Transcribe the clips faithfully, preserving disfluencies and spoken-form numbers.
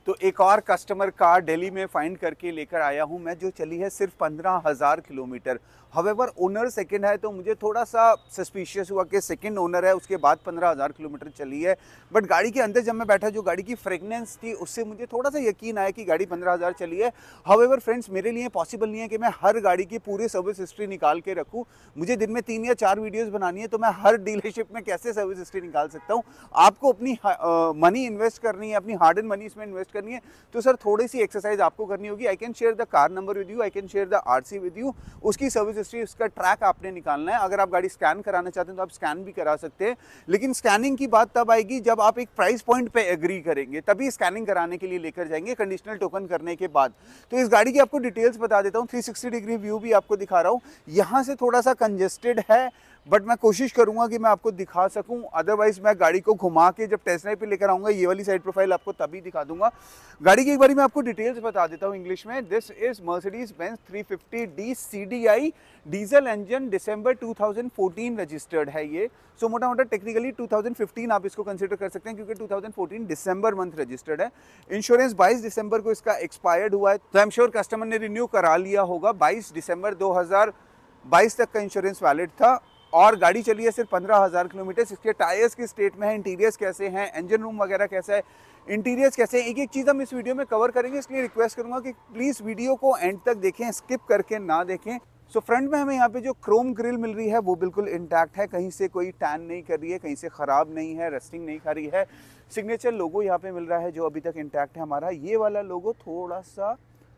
तो एक और कस्टमर कार दिल्ली में फाइंड करके लेकर आया हूं मैं, जो चली है सिर्फ पंद्रह हज़ार किलोमीटर। हवेवर ओनर सेकंड है, तो मुझे थोड़ा सा सस्पिशियस हुआ कि सेकंड ओनर है, उसके बाद पंद्रह हज़ार किलोमीटर चली है। बट गाड़ी के अंदर जब मैं बैठा, जो गाड़ी की फ्रेगनेंस थी उससे मुझे थोड़ा सा यकीन आया कि गाड़ी पंद्रह हज़ार चली है। हवेवर फ्रेंड्स, मेरे लिए पॉसिबल नहीं है कि मैं हर गाड़ी की पूरी सर्विस हिस्ट्री निकाल के रखूँ। मुझे दिन में तीन या चार वीडियोज़ बनानी है, तो मैं हर डीलरशिप में कैसे सर्विस हिस्ट्री निकाल सकता हूँ। आपको अपनी मनी इन्वेस्ट करनी है, अपनी हार्ड एंड मनी इसमें इन्वेस्ट करनी है, तो सर थोड़ी सी एक्सरसाइज आपको करनी होगी। I can share the car number with you, I can share the RC with you, उसकी सर्विस हिस्ट्री, उसका ट्रैक आपने निकालना है। अगर आप गाड़ी स्कैन कराना चाहते हैं तो आप स्कैन भी करा सकते हैं, लेकिन स्कैनिंग की बात तब आएगी जब आप एक प्राइस पॉइंट पे एग्री करेंगे, तभी स्कैनिंग कराने के लिए लेकर जाएंगे कंडीशनल टोकन करने के बाद। तो इस गाड़ी की आपको डिटेल्स बता देता हूँ, थ्री सिक्सटी डिग्री व्यू भी आपको दिखा रहा हूँ। यहाँ से थोड़ा सा कंजेस्टेड है, बट मैं कोशिश करूंगा कि मैं आपको दिखा सकूं। अदरवाइज मैं गाड़ी को घुमा के जब टेस्ट ड्राइव पे लेकर आऊंगा, ये वाली साइड प्रोफाइल आपको तभी दिखा दूंगा। गाड़ी की एक बारी मैं आपको डिटेल्स बता देता हूं इंग्लिश में। This is Mercedes Benz three fifty D C D I diesel engine, December two thousand fourteen registered है ये। सो so, मोटा मोटा टेक्निकली टू थाउजेंड फिफ्टीन आप इसको कंसिडर कर सकते हैं, क्योंकि two thousand fourteen December month registered है। इंश्योरेंस बाईस दिसंबर को इसका एक्सपायर्ड हुआ है, तो आई एम श्योर कस्टमर ने रिन्यू करा लिया होगा। बाईस दिसंबर दो हज़ार बाईस तक का इंश्योरेंस वैलिड था, और गाड़ी चली है सिर्फ पंद्रह हज़ार किलोमीटर। इसके टायर्स की स्टेट में है, इंटीरियर्स कैसे हैं, इंजन रूम वगैरह कैसा है, इंटीरियर्स कैसे हैं, एक एक चीज़ हम इस वीडियो में कवर करेंगे। इसलिए रिक्वेस्ट करूंगा कि प्लीज़ वीडियो को एंड तक देखें, स्किप करके ना देखें। सो so, फ्रंट में हमें यहाँ पे जो क्रोम ग्रिल मिल रही है वो बिल्कुल इंटैक्ट है, कहीं से कोई टैन नहीं कर रही है, कहीं से ख़राब नहीं है, रस्टिंग नहीं खा रही है। सिग्नेचर लोगो यहाँ पे मिल रहा है जो अभी तक इंटैक्ट है हमारा। ये वाला लोगो थोड़ा सा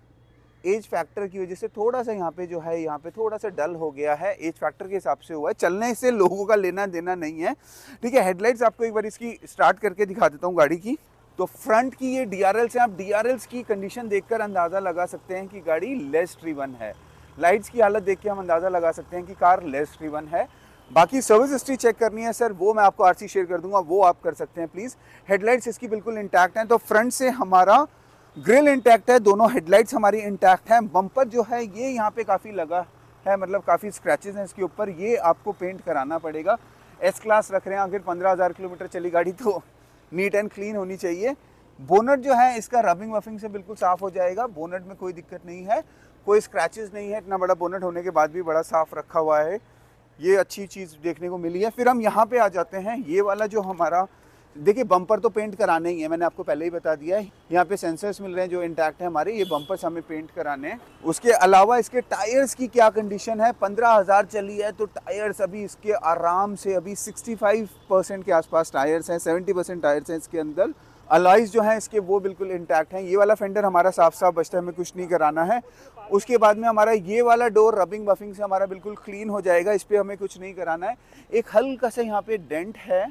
एज फैक्टर की वजह से थोड़ा सा यहाँ पे जो है यहाँ पे थोड़ा सा डल हो गया है, एज फैक्टर के हिसाब से हुआ है, चलने से लोगों का लेना देना नहीं है। ठीक है, हेडलाइट्स आपको एक बार इसकी स्टार्ट करके दिखा देता हूँ गाड़ी की। तो फ्रंट की ये डी आर एल्स हैं, आप डी आर एल्स की कंडीशन देखकर अंदाज़ा लगा सकते हैं कि गाड़ी लेस ड्रिवन है। लाइट्स की हालत देख के हम अंदाज़ा लगा सकते हैं कि कार लेस ड्रिवन है। बाकी सर्विस हिस्ट्री चेक करनी है सर, वो मैं आपको आरसी शेयर कर दूंगा, वो आप कर सकते हैं प्लीज़। हेडलाइट्स इसकी बिल्कुल इंटैक्ट हैं। तो फ्रंट से हमारा ग्रिल इंटैक्ट है, दोनों हेडलाइट्स हमारी इंटैक्ट हैं। बम्पर जो है ये यहाँ पे काफ़ी लगा है, मतलब काफ़ी स्क्रैचेस हैं इसके ऊपर, ये आपको पेंट कराना पड़ेगा। एस क्लास रख रहे हैं, आखिर पंद्रह हज़ार किलोमीटर चली गाड़ी, तो नीट एंड क्लीन होनी चाहिए। बोनट जो है इसका रबिंग वफिंग से बिल्कुल साफ़ हो जाएगा, बोनट में कोई दिक्कत नहीं है, कोई स्क्रैचेस नहीं है। इतना बड़ा बोनट होने के बाद भी बड़ा साफ़ रखा हुआ है, ये अच्छी चीज़ देखने को मिली है। फिर हम यहाँ पे आ जाते हैं, ये वाला जो हमारा देखिए, बम्पर तो पेंट कराने ही है, मैंने आपको पहले ही बता दिया है। यहाँ पे सेंसर्स मिल रहे हैं जो इंटैक्ट है हमारे, ये बम्पर्स हमें पेंट कराने हैं। उसके अलावा इसके टायर्स की क्या कंडीशन है, पंद्रह हज़ार चली है तो टायर्स अभी इसके आराम से अभी पैंसठ परसेंट के आसपास टायर्स हैं, सत्तर परसेंट टायर्स हैं इसके अंदर। अलॉयज जो हैं इसके वो बिल्कुल इंटैक्ट हैं। ये वाला फेंडर हमारा साफ साफ बचता है, हमें कुछ नहीं कराना है। उसके बाद में हमारा ये वाला डोर रबिंग बफिंग से हमारा बिल्कुल क्लीन हो जाएगा, इस पर हमें कुछ नहीं कराना है। एक हल्का सा यहाँ पे डेंट है,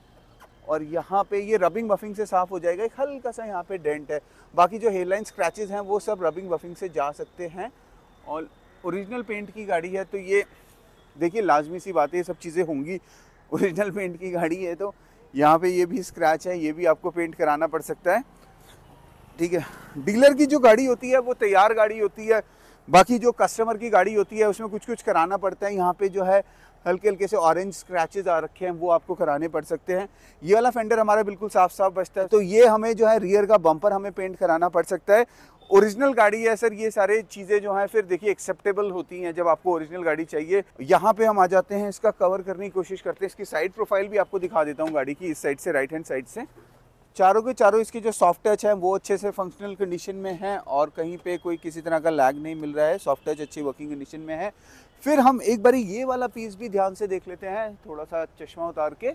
और यहाँ पे ये रबिंग बफिंग से साफ़ हो जाएगा, एक हल्का सा यहाँ पे डेंट है। बाकी जो हेयरलाइन स्क्रैचेस हैं वो सब रबिंग बफिंग से जा सकते हैं। और ओरिजिनल पेंट की गाड़ी है, तो ये देखिए लाजमी सी बात है, ये सब चीज़ें होंगी। ओरिजिनल पेंट की गाड़ी है तो यहाँ पे ये भी स्क्रैच है, ये भी आपको पेंट कराना पड़ सकता है। ठीक है, डीलर की जो गाड़ी होती है वो तैयार गाड़ी होती है, बाकी जो कस्टमर की गाड़ी होती है उसमें कुछ कुछ कराना पड़ता है। यहाँ पे जो है हल्के हल्के से ऑरेंज स्क्रैचेस आ रखे हैं, वो आपको कराने पड़ सकते हैं। ये वाला फेंडर हमारा बिल्कुल साफ साफ बचता है, तो ये हमें जो है रियर का बम्पर हमें पेंट कराना पड़ सकता है। ओरिजिनल गाड़ी है सर, ये सारे चीज़ें जो हैं फिर देखिए एक्सेप्टेबल होती हैं जब आपको ओरिजिनल गाड़ी चाहिए। यहाँ पे हम आ जाते हैं, इसका कवर करने की कोशिश करते हैं। इसकी साइड प्रोफाइल भी आपको दिखा देता हूँ गाड़ी की, इस साइड से, राइट हैंड साइड से। चारों के चारों इसकी जो सॉफ्ट टच है वो अच्छे से फंक्शनल कंडीशन में है, और कहीं पे कोई किसी तरह का लैग नहीं मिल रहा है, सॉफ्ट टच अच्छी वर्किंग कंडीशन में है। फिर हम एक बारी ये वाला पीस भी ध्यान से देख लेते हैं, थोड़ा सा चश्मा उतार के।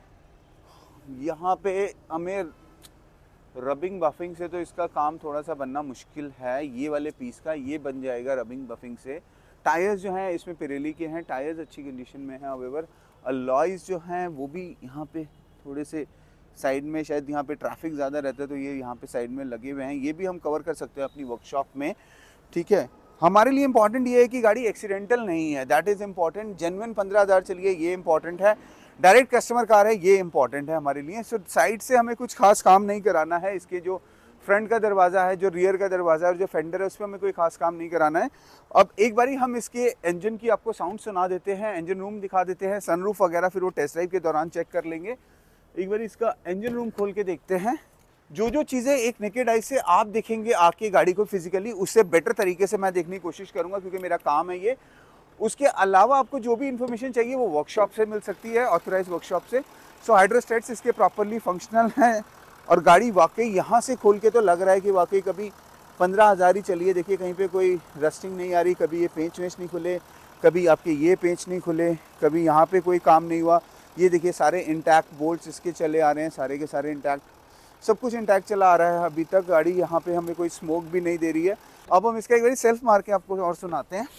यहाँ पे हमें रबिंग बफिंग से तो इसका काम थोड़ा सा बनना मुश्किल है, ये वाले पीस का ये बन जाएगा रबिंग बफिंग से। टायर्स जो हैं इसमें पिरेली के हैं, टायर्स अच्छी कंडीशन में हैं। हाउएवर अलॉयज जो हैं वो भी यहाँ पे थोड़े से साइड में, शायद यहाँ पे ट्रैफिक ज़्यादा रहता है तो ये यहाँ पे साइड में लगे हुए हैं, ये भी हम कवर कर सकते हैं अपनी वर्कशॉप में। ठीक है, हमारे लिए इंपॉर्टेंट ये है कि गाड़ी एक्सीडेंटल नहीं है, दैट इज़ इंपॉर्टेंट। जेन्युइन पंद्रह हज़ार चलिए, ये इंपॉर्टेंट है। डायरेक्ट कस्टमर कार है, ये इंपॉर्टेंट है हमारे लिए। सो साइड से हमें कुछ खास काम नहीं कराना है। इसके जो फ्रंट का दरवाज़ा है, जो रियर का दरवाज़ा है और जो फेंडर है, उस पर हमें कोई खास काम नहीं कराना है। अब एक बारी हम इसके इंजन की आपको साउंड सुना देते हैं, इंजन रूम दिखा देते हैं, सनरूफ वगैरह फिर वो टेस्ट ड्राइव के दौरान चेक कर लेंगे। एक बार इसका इंजन रूम खोल के देखते हैं। जो जो चीज़ें एक नेकेड आई से आप देखेंगे आके गाड़ी को फिजिकली, उससे बेटर तरीके से मैं देखने की कोशिश करूंगा, क्योंकि मेरा काम है ये। उसके अलावा आपको जो भी इन्फॉर्मेशन चाहिए वो वर्कशॉप से मिल सकती है, ऑथोराइज वर्कशॉप से। सो हाइड्रोस्टेट्स इसके प्रॉपरली फंक्शनल हैं, और गाड़ी वाकई यहाँ से खोल के तो लग रहा है कि वाकई कभी पंद्रह हज़ार ही चली है। देखिए कहीं पे कोई रस्टिंग नहीं आ रही, कभी ये पेंच वेंच नहीं खुले, कभी आपके ये पेंच नहीं खुले, कभी यहाँ पे कोई काम नहीं हुआ। ये देखिए सारे इंटैक्ट बोल्ट्स इसके चले आ रहे हैं, सारे के सारे इंटैक्ट, सब कुछ इंटैक्ट चला आ रहा है अभी तक। गाड़ी यहाँ पे हमें कोई स्मोक भी नहीं दे रही है। अब हम इसका एक बार सेल्फ मार के आपको और सुनाते हैं।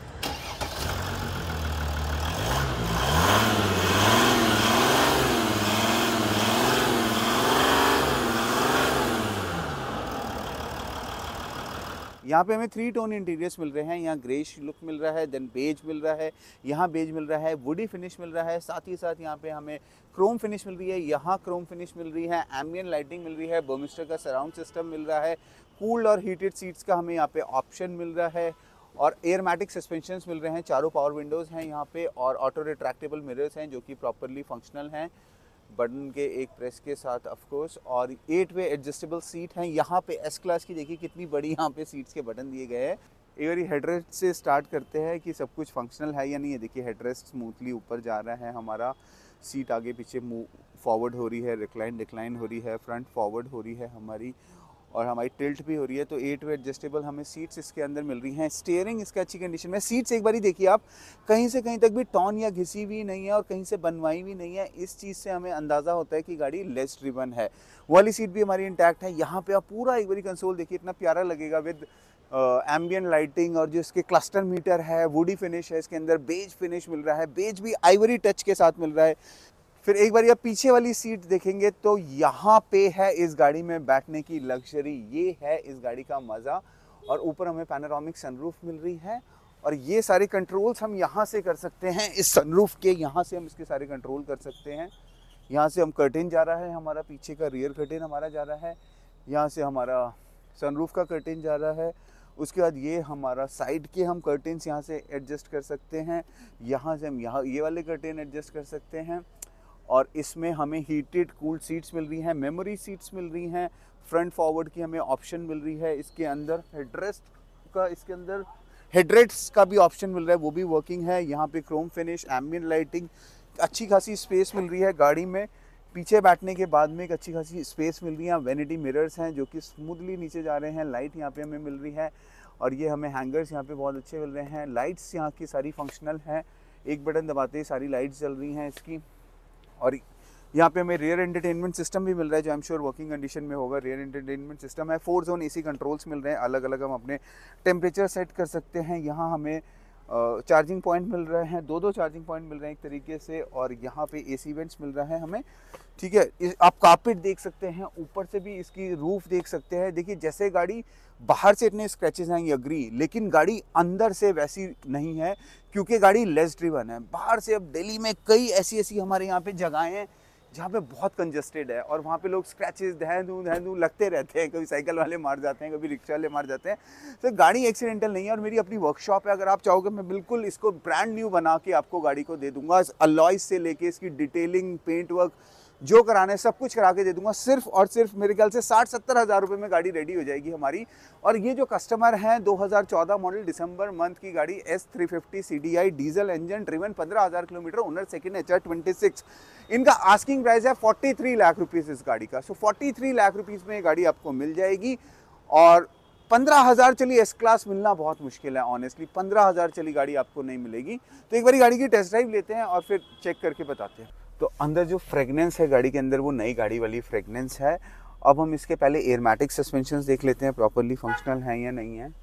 यहाँ पे हमें थ्री टोन इंटीरियर्स मिल रहे हैं। यहाँ ग्रेश लुक मिल रहा है, देन बेज मिल रहा है, यहाँ बेज मिल रहा है, वुडी फिनिश मिल रहा है, साथ ही साथ यहाँ पे हमें क्रोम फिनिश मिल रही है, यहाँ क्रोम फिनिश मिल रही है, एम्बियंट लाइटिंग मिल रही है, बर्मिस्टर का सराउंड सिस्टम मिल रहा है, कूल्ड और हीटेड सीट्स का हमें यहाँ पे ऑप्शन मिल रहा है, और एयरमैटिक सस्पेंशंस मिल रहे हैं, चारों पावर विंडोज़ हैं यहाँ पे, और ऑटो रिट्रैक्टेबल मिरर्स हैं जो कि प्रॉपरली फंक्शनल हैं बटन के एक प्रेस के साथ ऑफ कोर्स, और एट वे एडजस्टेबल सीट हैं यहाँ पे। एस क्लास की देखिए कितनी बड़ी यहाँ पे सीट्स के बटन दिए गए हैं। एक बार हेडरेस्ट से स्टार्ट करते हैं कि सब कुछ फंक्शनल है या नहीं है। देखिए हेडरेस्ट स्मूथली ऊपर जा रहा है हमारा, सीट आगे पीछे मूव फॉरवर्ड हो रही है, रिक्लाइन डिक्लाइन हो रही है, फ्रंट फॉरवर्ड हो रही है हमारी, और हमारी टिल्ट भी हो रही है। तो एट वे एडजस्टेबल हमें सीट्स इसके अंदर मिल रही हैं। स्टीयरिंग इसका अच्छी कंडीशन में। सीट्स एक बार ही देखिए आप, कहीं से कहीं तक भी टॉन या घिसी हुई नहीं है और कहीं से बनवाई भी नहीं है। इस चीज़ से हमें अंदाज़ा होता है कि गाड़ी लेस ड्रिवन है। वो वाली सीट भी हमारी इंटैक्ट है। यहाँ पे आप पूरा एक बारी कंसोल देखिए, इतना प्यारा लगेगा विद एम्बियंट लाइटिंग, और जो इसके क्लस्टर मीटर है, वुडी फिनिश है इसके अंदर, बेज फिनिश मिल रहा है, बेज भी आइवरी टच के साथ मिल रहा है। फिर एक बार आप पीछे वाली सीट देखेंगे तो यहाँ पे है इस गाड़ी में बैठने की लग्जरी, ये है इस गाड़ी का मज़ा। और ऊपर हमें पैनोरामिक सनरूफ मिल रही है, और ये सारे कंट्रोल्स हम यहाँ से कर सकते हैं। इस सनरूफ के यहाँ से हम इसके सारे कंट्रोल कर सकते हैं। यहाँ से हम कर्टेन जा रहा है हमारा, पीछे का रियर कर्टेन हमारा जा रहा है, यहाँ से हमारा सनरूफ का कर्टेन जा रहा है। उसके बाद ये हमारा साइड के हम कर्टेन्स यहाँ से एडजस्ट कर सकते हैं, यहाँ से हम यहाँ ये वाले कर्टेन एडजस्ट कर सकते हैं। और इसमें हमें हीटेड कूल्ड सीट्स मिल रही हैं, मेमोरी सीट्स मिल रही हैं, फ्रंट फॉरवर्ड की हमें ऑप्शन मिल रही है। इसके अंदर हेडरेस्ट का इसके अंदर हेडरेस्ट का भी ऑप्शन मिल रहा है, वो भी वर्किंग है। यहाँ पे क्रोम फिनिश, एम्बियंट लाइटिंग, अच्छी खासी स्पेस मिल रही है गाड़ी में। पीछे बैठने के बाद में एक अच्छी खासी स्पेस मिल रही है। वैनिटी मिरर्स हैं जो कि स्मूथली नीचे जा रहे हैं। लाइट यहाँ पे हमें मिल रही है, और ये हमें हैंगर्स यहाँ पे बहुत अच्छे मिल रहे हैं। लाइट्स यहाँ की सारी फंक्शनल हैं, एक बटन दबाते ही सारी लाइट्स जल रही हैं इसकी। और यहाँ पे हमें रियर एंटरटेनमेंट सिस्टम भी मिल रहा है जो I am sure working condition में होगा। रियर एंटरटेनमेंट सिस्टम है, फोर जोन एसी कंट्रोल्स मिल रहे हैं, अलग अलग हम अपने टेम्परेचर सेट कर सकते हैं। यहाँ हमें चार्जिंग पॉइंट मिल रहे हैं, दो दो चार्जिंग पॉइंट मिल रहे हैं एक तरीके से, और यहाँ पे एसी वेंट्स मिल रहा है हमें, ठीक है। आप कारपेट देख सकते हैं, ऊपर से भी इसकी रूफ देख सकते हैं। देखिए जैसे गाड़ी बाहर से इतने स्क्रैचेस हैं, ये अग्री, लेकिन गाड़ी अंदर से वैसी नहीं है क्योंकि गाड़ी लेस ड्रिवन है। बाहर से अब दिल्ली में कई ऐसी ऐसी हमारे यहाँ पे जगहें हैं जहाँ पे बहुत कंजस्टेड है, और वहाँ पे लोग स्क्रैचेस दहन दूँ दहन दूँ लगते रहते हैं। कभी साइकिल वाले मार जाते हैं, कभी रिक्शा वाले मार जाते हैं। तो गाड़ी एक्सीडेंटल नहीं है, और मेरी अपनी वर्कशॉप है। अगर आप चाहोगे मैं बिल्कुल इसको ब्रांड न्यू बना के आपको गाड़ी को दे दूंगा, अलॉयज से लेके इसकी डिटेलिंग, पेंट वर्क जो कराना है सब कुछ करा के दे दूंगा। सिर्फ और सिर्फ मेरे ख्याल से साठ सत्तर हज़ार रुपये में गाड़ी रेडी हो जाएगी हमारी। और ये जो कस्टमर हैं, दो हज़ार चौदह मॉडल दिसंबर मंथ की गाड़ी, S three fifty C D I diesel engine driven, पंद्रह हज़ार kilometer, owner second, H R twenty six. इनका आस्किंग प्राइस है तैंतालीस लाख रुपीस इस गाड़ी का। सो तैंतालीस लाख रुपीस में ये गाड़ी आपको मिल जाएगी। और पंद्रह हज़ार चली एस क्लास मिलना बहुत मुश्किल है ऑनेस्टली, पंद्रह हज़ार चली गाड़ी आपको नहीं मिलेगी। तो एक बार गाड़ी की टेस्ट ड्राइव लेते हैं और फिर चेक करके बताते हैं। तो अंदर जो फ्रेगनेंस है गाड़ी के अंदर, वो नई गाड़ी वाली फ्रेगनेंस है। अब हम इसके पहले एयरमैटिक सस्पेंशंस देख लेते हैं, प्रॉपरली फंक्शनल हैं या नहीं है।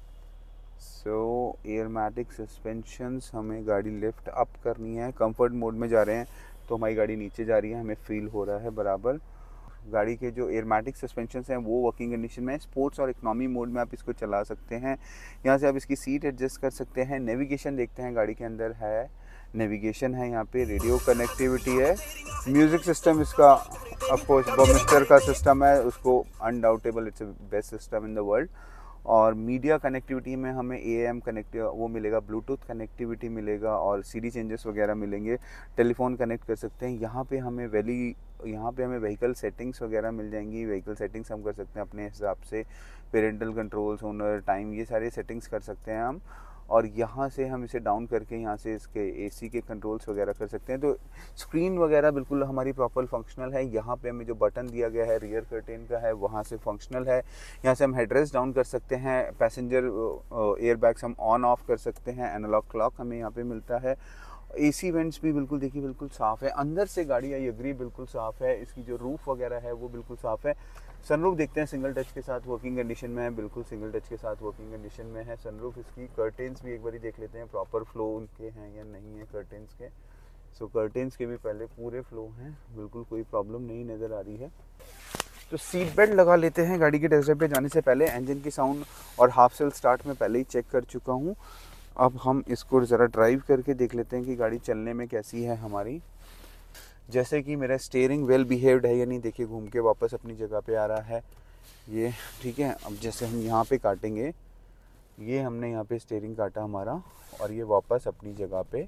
सो एयरमैटिक सस्पेंशंस, हमें गाड़ी लिफ्ट अप करनी है, कंफर्ट मोड में जा रहे हैं तो हमारी गाड़ी नीचे जा रही है, हमें फील हो रहा है बराबर। गाड़ी के जो एयरमैटिक सस्पेंशंस हैं वो वर्किंग कंडीशन में। स्पोर्ट्स और इकोनॉमी मोड में आप इसको चला सकते हैं। यहाँ से आप इसकी सीट एडजस्ट कर सकते हैं। नेविगेशन देखते हैं गाड़ी के अंदर है, नेविगेशन है, यहाँ पे रेडियो कनेक्टिविटी है, म्यूज़िक सिस्टम इसका ऑफ कोर्स बर्मिस्टर का सिस्टम है, उसको undoubtable it's best system in the world. और मीडिया कनेक्टिविटी में हमें ए एम कनेक्ट वो मिलेगा, ब्लूटूथ कनेक्टिविटी मिलेगा, और सी डी चेंजेस वगैरह मिलेंगे, टेलीफोन कनेक्ट कर सकते हैं। यहाँ पे हमें वैली यहाँ पे हमें व्हीकल सेटिंग्स वगैरह मिल जाएंगी। व्हीकल सेटिंग्स हम कर सकते हैं अपने हिसाब से, पेरेंटल कंट्रोल्स, ओनर टाइम, ये सारे सेटिंग्स कर सकते हैं हम। और यहाँ से हम इसे डाउन करके यहाँ से इसके एसी के कंट्रोल्स वगैरह कर सकते हैं। तो स्क्रीन वगैरह बिल्कुल हमारी प्रॉपर फंक्शनल है। यहाँ पे हमें जो बटन दिया गया है रियर कर्टेन का है, वहाँ से फंक्शनल है। यहाँ से हम हेडरेस्ट डाउन कर सकते हैं, पैसेंजर एयरबैग्स हम ऑन ऑफ कर सकते हैं, एनालॉग क्लॉक हमें यहाँ पे मिलता है। एसी वेंट्स भी बिल्कुल देखिए बिल्कुल साफ़ है। अंदर से गाड़ी आई एग्री बिल्कुल साफ़ है। इसकी जो रूफ़ वगैरह है वो बिल्कुल साफ़ है। सनरूफ देखते हैं, सिंगल टच के साथ वर्किंग कंडीशन में है, बिल्कुल सिंगल टच के साथ वर्किंग कंडीशन में है सनरूफ। इसकी कर्टेन्स भी एक बार देख लेते हैं प्रॉपर फ्लो उनके हैं या नहीं है कर्टेन्स के। सो कर्टेन्स के भी पहले पूरे फ्लो हैं, बिल्कुल कोई प्रॉब्लम नहीं नज़र आ रही है। तो सीट बेल्ट लगा लेते हैं। गाड़ी के टेस्ट ड्राइव पे जाने से पहले इंजन की साउंड और हाफ सेल स्टार्ट में पहले ही चेक कर चुका हूँ। अब हम इसको ज़रा ड्राइव करके देख लेते हैं कि गाड़ी चलने में कैसी है हमारी। जैसे कि मेरा स्टीयरिंग वेल बिहेव्ड है या नहीं, देखिए घूम के वापस अपनी जगह पे आ रहा है ये, ठीक है। अब जैसे हम यहाँ पे काटेंगे, ये हमने यहाँ पे स्टीयरिंग काटा हमारा और ये वापस अपनी जगह पे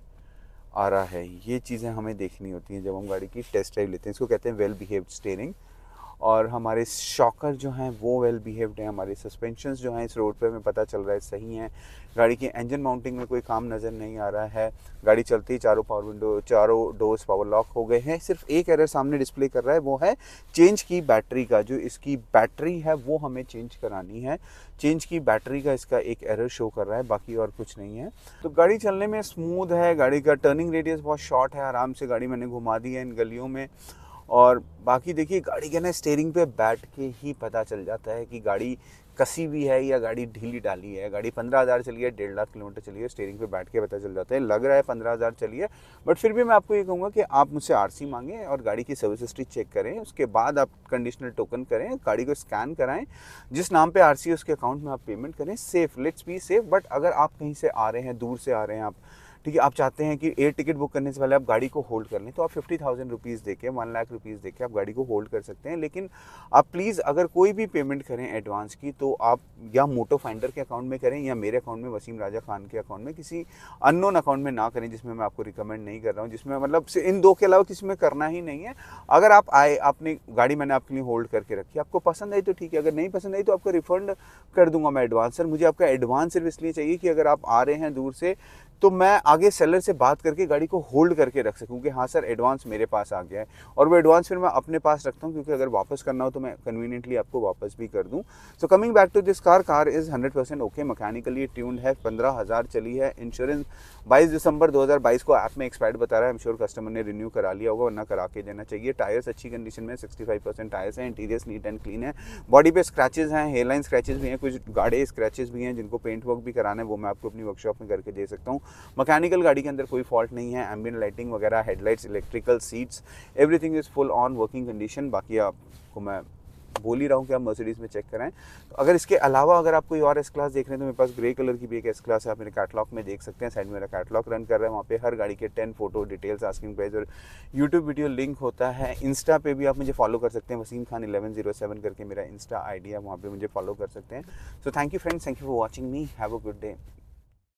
आ रहा है। ये चीज़ें हमें देखनी होती हैं जब हम गाड़ी की टेस्ट ड्राइव लेते हैं। इसको कहते हैं वेल बिहेव्ड स्टीयरिंग। और हमारे शॉकर जो हैं वो वेल बिहेव्ड हैं। हमारे सस्पेंशंस जो हैं इस रोड पे हमें पता चल रहा है सही हैं। गाड़ी की इंजन माउंटिंग में कोई काम नज़र नहीं आ रहा है। गाड़ी चलती ही चारों पावर विंडो, चारों डोर्स पावर लॉक हो गए हैं। सिर्फ एक एरर सामने डिस्प्ले कर रहा है, वो है चेंज की बैटरी का। जो इसकी बैटरी है वो हमें चेंज करानी है। चेंज की बैटरी का इसका एक एरर शो कर रहा है, बाकी और कुछ नहीं है। तो गाड़ी चलने में स्मूथ है। गाड़ी का टर्निंग रेडियस बहुत शॉर्ट है, आराम से गाड़ी मैंने घुमा दी है इन गलियों में। और बाकी देखिए गाड़ी के ना स्टीयरिंग पे बैठ के ही पता चल जाता है कि गाड़ी कसी हुई है या गाड़ी ढीली डाली है। गाड़ी पंद्रह हज़ार चली है, डेढ़ लाख किलोमीटर चली है, स्टीयरिंग पे बैठ के पता चल जाता है। लग रहा है पंद्रह हज़ार चली है, बट फिर भी मैं आपको ये कहूँगा कि आप मुझसे आरसी मांगें और गाड़ी की सर्विस हिस्ट्री चेक करें। उसके बाद आप कंडीशनल टोकन करें, गाड़ी को स्कैन कराएं, जिस नाम पे आरसी है उसके अकाउंट में आप पेमेंट करें। Safe, let's be safe. But अगर आप कहीं से आ रहे हैं, दूर से आ रहे हैं आप, ठीक है, आप चाहते हैं कि एयर टिकट बुक करने से पहले आप गाड़ी को होल्ड कर लें, तो आप फिफ्टी थाउजेंड रुपीज़ देके, वन लाख रुपीज़ देके आप गाड़ी को होल्ड कर सकते हैं। लेकिन आप प्लीज़ अगर कोई भी पेमेंट करें एडवांस की, तो आप या मोटो फाइंडर के अकाउंट में करें या मेरे अकाउंट में, वसीम राजा खान के अकाउंट में, किसी अननोन अकाउंट में ना करें, जिसमें मैं आपको रिकमेंड नहीं कर रहा हूँ, जिसमें मतलब इन दो के अलावा किसी में करना ही नहीं है। अगर आप आए, आपने गाड़ी मैंने आपके लिए होल्ड करके रखी, आपको पसंद आई तो ठीक है, अगर नहीं पसंद आई तो आपको रिफंड कर दूंगा मैं एडवांस। सर मुझे आपका एडवांस सिर्फ इसलिए चाहिए कि अगर आप आ रहे हैं दूर से, तो मैं आगे सेलर से बात करके गाड़ी को होल्ड करके रख सकूं कि हाँ सर एडवांस मेरे पास आ गया है, और वो एडवांस फिर मैं अपने पास रखता हूं, क्योंकि अगर वापस करना हो तो मैं कन्वीनियंटली आपको वापस भी कर दूं। So coming back to this car, car is hundred percent okay, mechanically tuned है, पंद्रह हज़ार चली है। इंश्योरेंस बाईस दिसंबर दो हज़ार बाईस को ऐप में एक्सपायर्ड बता रहा है। आई एम श्योर कस्टमर ने रिन्यू करा लिया होगा, वरना करा के देना चाहिए। टायर्स अच्छी कंडीशन में, सिक्सटी फाइव परसेंट टायर्स हैं। इंटीरियर्स नीट एंड क्लीन है। बॉडी पे स्क्रैचेस हैं, हेयरलाइन स्क्रैचेस भी हैं, कुछ गाढ़े स्क्रैचेस भी हैं जिनको पेंट वर्क भी कराना है, वो मैं आपको अपनी वर्कशॉप में करके दे सकता हूँ। मैकेनिकल गाड़ी के अंदर कोई फॉल्ट नहीं है। एम्बिएंट लाइटिंग वगैरह, headlights, electrical seats, everything is full on working condition. बाकी आपको मैं बोल ही रहा हूँ कि आप मर्सिडीज़ में चेक कराएं। तो अगर इसके अलावा अगर आप कोई और एस क्लास देख रहे हैं, तो मेरे पास ग्रे कलर की भी एक एस क्लास है, आप मेरे कैटलॉग में देख सकते हैं। साइड में मेरा कैटलॉग रन कर रहा है, वहाँ पे हर गाड़ी के ten photo details, asking price और यूट्यूब वीडियो लिंक होता है। इंस्टा पे भी आप मुझे फॉलो कर सकते हैं, Wasim Khan eleven zero seven करके मेरा इंस्टा आई डी है, वहाँ पर मुझे फॉलो कर सकते हैं। So thank you friends, thank you for watching me, have a good day.